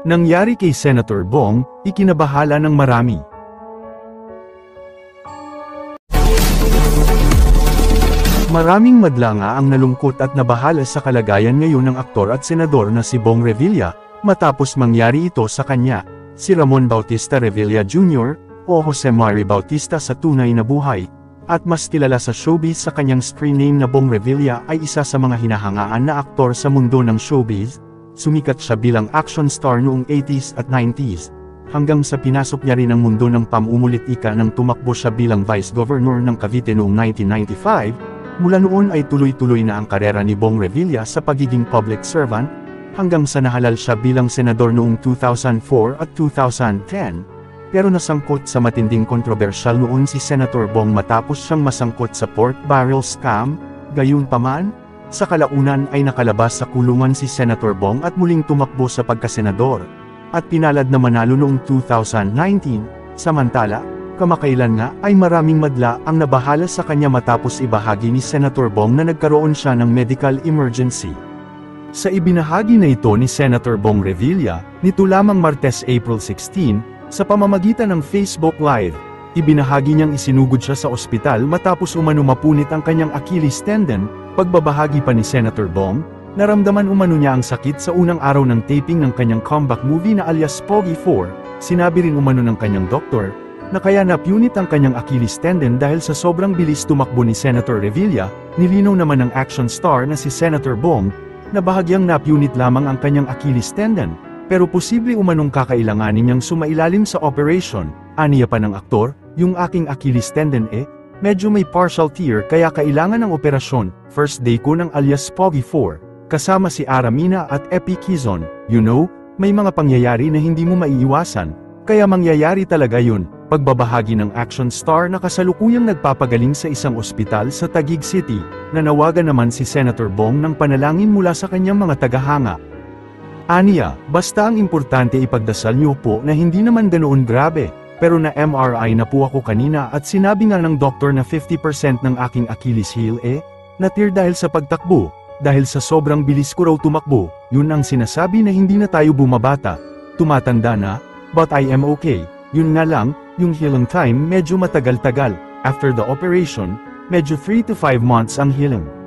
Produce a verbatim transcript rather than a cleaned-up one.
Nangyari kay Senator Bong, ikinabahala ng marami. Maraming madla nga ang nalungkot at nabahala sa kalagayan ngayon ng aktor at senador na si Bong Revilla, matapos mangyari ito sa kanya, si Ramon Bautista Revilla Junior, o Jose Mari Bautista sa tunay na buhay, at mas kilala sa showbiz sa kanyang screen name na Bong Revilla ay isa sa mga hinahangaan na aktor sa mundo ng showbiz. Sumikat siya bilang action star noong eighties at nineties, hanggang sa pinasok niya rin ang mundo ng pamumulitika nang tumakbo siya bilang Vice Governor ng Cavite noong nineteen ninety-five, mula noon ay tuloy-tuloy na ang karera ni Bong Revilla sa pagiging public servant, hanggang sa nahalal siya bilang senador noong two thousand four at two thousand ten, pero nasangkot sa matinding kontrobersyal noon si Senator Bong matapos siyang masangkot sa pork barrel scam. Gayunpaman, sa kalaunan ay nakalabas sa kulungan si Senator Bong at muling tumakbo sa pagkasenador, at pinalad na manalo noong two thousand nineteen, samantala, kamakailan nga ay maraming madla ang nabahala sa kanya matapos ibahagi ni Senator Bong na nagkaroon siya ng medical emergency. Sa ibinahagi na ito ni Senator Bong Revilla, nito lamang Martes April sixteen, sa pamamagitan ng Facebook Live, ibinahagi niyang isinugod siya sa ospital matapos umano mapunit ang kanyang Achilles tendon. Pagbabahagi pa ni Senator Bong, naramdaman umano niya ang sakit sa unang araw ng taping ng kanyang comeback movie na alias Pogi four, sinabi rin umano ng kanyang doktor, na kaya napunit ang kanyang Achilles tendon dahil sa sobrang bilis tumakbo ni Senator Revilla. Nilinaw naman ng action star na si Senator Bong, na bahagyang napunit lamang ang kanyang Achilles tendon, pero posible umanong kakailanganin niyang sumailalim sa operation. Aniya pa ng aktor, yung aking Achilles tendon eh, medyo may partial tear kaya kailangan ng operasyon. First day ko ng alias Pogi four, kasama si Aramina at Epi Quizon. You know, may mga pangyayari na hindi mo maiiwasan, kaya mangyayari talaga yun. Pagbabahagi ng action star na kasalukuyang nagpapagaling sa isang ospital sa Taguig City, nanawagan naman si Senator Bong ng panalangin mula sa kanyang mga tagahanga. Aniya, basta ang importante ipagdasal niyo po na hindi naman ganoon grabe. Pero na M R I na po ako kanina at sinabi nga ng doktor na fifty percent ng aking Achilles heel eh, na-tear dahil sa pagtakbo, dahil sa sobrang bilis ko raw tumakbo. Yun ang sinasabi na hindi na tayo bumabata, tumatanda na, but I am okay. Yun nga lang, yung healing time medyo matagal-tagal. After the operation, medyo three to five months ang healing.